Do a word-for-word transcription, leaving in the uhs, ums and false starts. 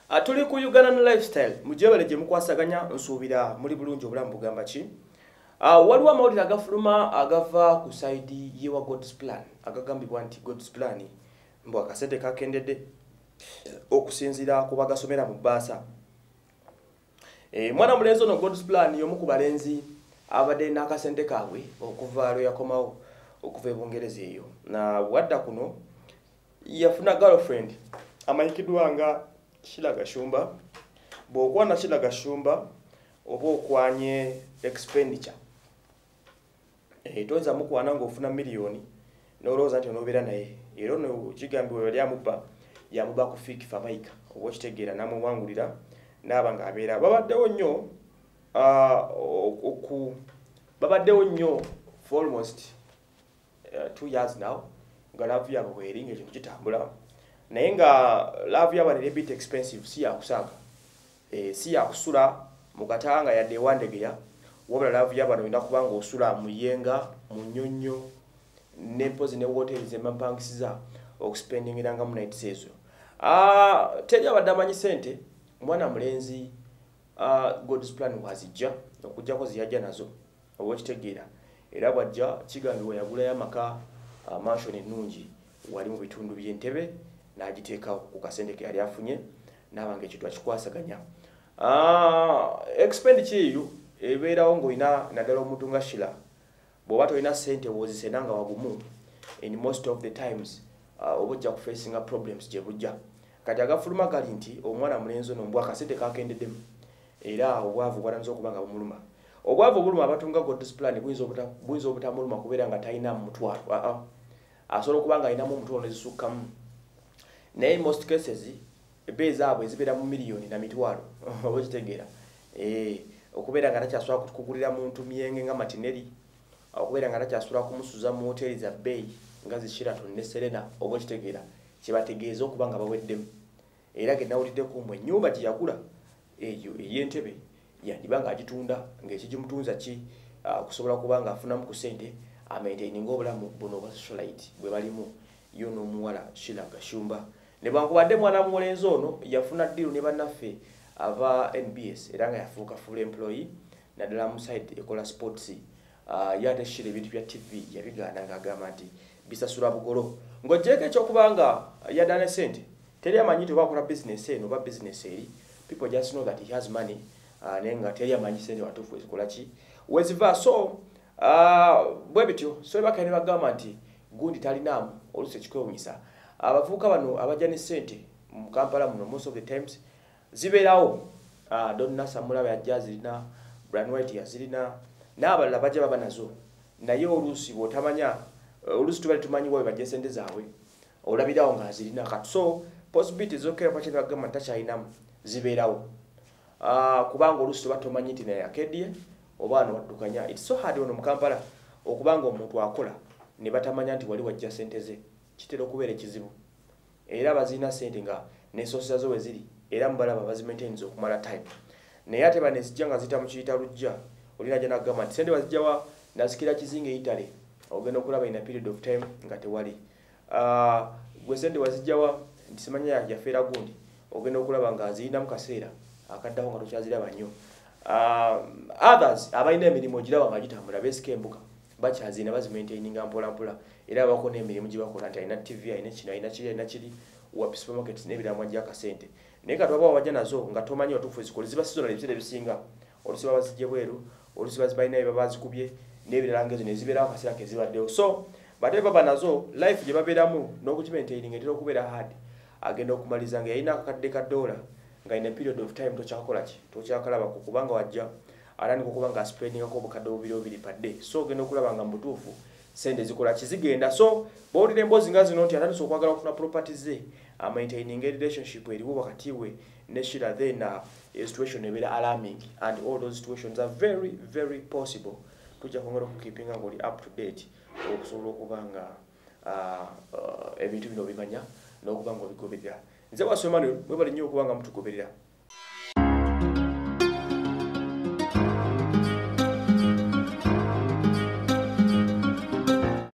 Atuli ku Uganda lifestyle mujebale je mukwasaganya nsubira muri bulungi obulamu bugamba ki ah uh, waliwo amawulire agafuluma agava ku side yewa God's plan agagambibwa nti God's plan mbo akasente kakendedde okusinzira kuba gasomera mu basa e mwana mulenzo no God's plan yomu ku balenzi abadde n'akasente kawe okuva lwe yakomawo okuva ebungereza eyo na wadda kuno yafuna girlfriend amanyikidwa nga Shila Gashumba bw'okuba na Shila Gashumba oba okwanye expenditure eh toza mukwana ng'ofuna miliyoni n'olowooza nti onobeera naye era no kigambibwa yali amuba yamuba ku fiki famayika oba kitegeera namuwangulira n'aba ng'abeera babaddewo nnyo oku babaddewo nnyo for almost uh, two years now nga laavu yabwe bweringa ekintu kitambula naye nga laavu yabwe a bit expensive si ya kusaaga eh si ya kusula mu katanga yadde wandegeya wabula laavu yabwe noyinda kubanga osula mu yenga mu nnyonnyo ne pozi ne hotels emampangisiza okuspendingira nga mu nights ezo ah teri abadde amanyi sente mwana mulenzi ah God's plan wazijja okujjako ziyajja nazo oba kitegeera era bwajja kigambibwa yagula y'amaka uh, mansion ennungi wali mu bitundu by'Entebbe n'agiteeka ku kasente ke yali afunye n'abange ekitwa kikwasaganya ah expenditure eyo ebeerawo ng'olina naddala omuntu nga Shila bw'oba tolina sente wozisena nga wagumu in most of the times uh, oba ojja kufacinga problems gye bujja kati agafuluma gali nti omwana mulenzi ono mbwa akasente kakendeddemu era obwavu bwalanze okuba nga bumuluma obwavu buluma abatunga God's plan buyinza obuta buyinza obutamuluma kubeera nga talina mutwalo a a asobola okuba nga alinamu omutwalo ezisukkamu naye most cases ebbeezi abo ezibeera mu miliyoni na mitwalo oba kitegeera eh okubeera nga takyasobola kukugulira muntu myenge nga matineri okubeera nga takyasobola kumusuza mu hoteli za bbeeyi nga zi Sheraton ne Serena oba kitegeera kibategeeza okuba nga baweddemu era ge nawuliddeko mu ennyumba gye yagula eyo ey'Entebbe yandibanga agitunda ng'ekigimutunza ki uh, kusobola kubanga afunamu ku sente amaintaininga obulamu buno obwa socialite bwe balimu yo n'omuwala Shila Gashumba ne bankubadde mwana mulenzi ono yafuna ddiru ne bannaffe aba N B S era nga yafuuka full employee naddala mu site ekola sports uh, yate Shila ebintu bya T V yabigaana ng'agamba nti bisasula bugolo ng'ogyeko ekyokubanga yadane sente teri amanyi nti oba akola business eno oba business eri people just know that he has money uh, nenga teri amanyi sente watufu ezikola ki weziva so uh, bwe bityo so bakane bagamba nti gundi talinamu oluse kikwewunyisa abavuka bano abajja ne sente mu Kampala muno most of the times zibeerawo uh, Donna Samula yajja zirina Brian White yazirina n'abalala bajja baba nazo naye olusi bw'otamanya uh, olusi tubali tumanyi wawe bajja sente zaabwe olabirawo nga zirina kati so possibility zokera pakene bagamba takyayinamu zibeerawo ah uh, kubanga olusi batomanyi nti naye akedye obaano waddukanya it's so hard ono mu Kampala okubanga omuntu akola ne batamanya nti wali wajja sente ze kitero kubeera ekizibu era bazina sente nga ne sources zo weziri era mbalaba bazi maintains okumala time naye ate bane zijja nga zita mu kiyita lujja olina jana gama nti sente bazijjawa nasikira kizinga eitale ogenda okulaba ina period of time nga tewali ah uh, gwe sente wazijjawa nti simanya ya fera gundi ogenda okulaba nga azirina mu kaseera akaddaho nga tokyaziraba nnyo uh, others abalina emirimu giraba nga gitambula beesika embuga bakyazina bazimaintaininga mpola mpola era bako n'emirimu gye bakola nti alina T V alina kino alina kiri alina kiri wa supermarkets n'ebiramu ajja akasente naye kati waba wajja nazo nga tomanyi otuufu ezikola ziba seasonal ebiseera ebisinga olusi baba zijje bweru olusi bazibalina ebyo babazikubye n'ebirala ngezo ne zibeerawo akaseera ke zibaddewo so bate baba nazo life gye babeeramu n'okukimaintaininga etera okubeera hard agenda okumaliza nga yalina akakadde ka dola nga in a period of time tokyakola ki tokyakalaba kubanga wajja alani kubanga spending ako bukadde obubiri obiri per day so genda okulaba nga mutuufu sente zikola kizigenda so bawulira emboozi nga zino nti atandise okwagala okufuna properties ze maintaining a relationship eriwo wakati we ne Shila then uh, a situation ebeera alarming and all those situations are very very possible tujja kwongera okukeepinga ng'oli up to date okusobola okubanga uh, uh, ebintu bino bimanya n'okuba ng'obigoberera nze wasomani mwebali nnyo okuba nga mutugoberera